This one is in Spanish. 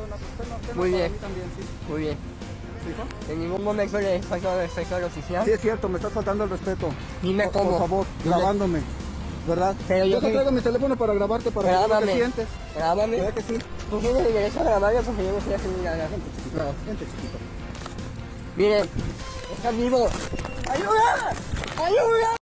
persona, pues usted no Muy para bien. mí también, sí. Muy bien. ¿Dijo? En ningún momento le falta el respeto al oficial. Sí, es cierto, me estás faltando el respeto. Dime cómo. Por favor, grabándome, ¿verdad? Pero Yo yo te sí. traigo mi teléfono para grabarte, para que Grábame. no te sientes. Grábame. ¿Verdad que sí? Tú tienes el derecho a grabarlo porque yo no estoy haciendo nada. No, gente chiquito. Miren, está vivo. ¡Ayuda! ¡Ayuda!